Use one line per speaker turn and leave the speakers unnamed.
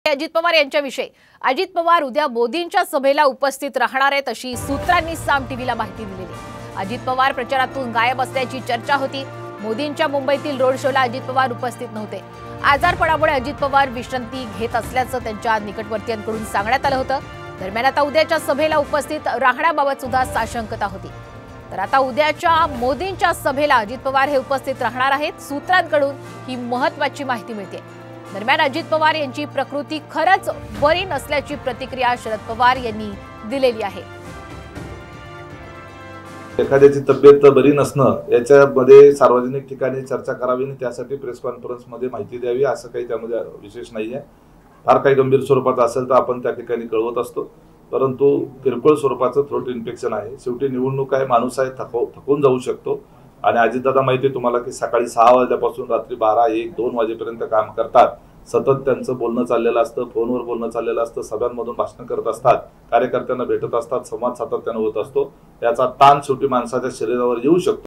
अजित पवार यांच्याविषयी अजित पवार उद्या मोदींच्या सभेला उपस्थित राहणार आहेत अशी सूत्रांनी साम टीव्हीला माहिती दिलेली। अजित पवार प्रचारातून गायब असल्याची चर्चा होती। मोदींच्या मुंबईतील रोड शोला अजित पवार उपस्थित नव्हते। आजारपणामुळे अजित पवार विश्रांती घेत असल्याचं त्यांच्या निकटवर्तीयांकडून सांगण्यात आलं होतं। दरम्यान आता उद्याच्या सभेला उपस्थित राहण्याबाबत सुद्धा साशंकता होती। तर आता उद्याच्या मोदींच्या सभेला अजित पवार हे उपस्थित राहणार आहेत। सूत्रांकडून ही महत्त्वाची माहिती मिळते। दरम्यान अजित पवार यांची प्रकृती खरंच बरी नसल्याची प्रतिक्रिया शरद पवार यांनी दिलेली आहे।
एखाद्याची तब्येत बरी नसणं याच्यामध्ये सार्वजनिक ठिकाणी चर्चा करावी आणि त्यासाठी प्रेस कॉन्फरन्स मध्ये माहिती द्यावी असं काही त्यामध्ये विशेष नाहीये। फार काही गंभीर स्वरूपाचं असेल तर आपण त्या ठिकाणी कळवत असतो, परंतु किरकोळ स्वरूपाचं थ्रोट इन्फेक्शन आहे। शेवटी निवडणूक आहे, माणूस आहे, थकून जाऊ शकतो। आणि अजितदादा माहिती आहे तुम्हाला की सकाळी 6 वाजल्यापासून रात्री 12, 1, 2 वाजेपर्यंत काम करतात। सतत त्यांचं बोलणं चाललेलं असतं, फोनवर बोलणं चाललेलं असतं, सभांमधून भाषण करत असतात, कार्यकर्त्यांना भेटत असतात, संवाद सातत्याने होत असतो। त्याचा ताण शेवटी माणसाच्या शरीरावर येऊ शकतो।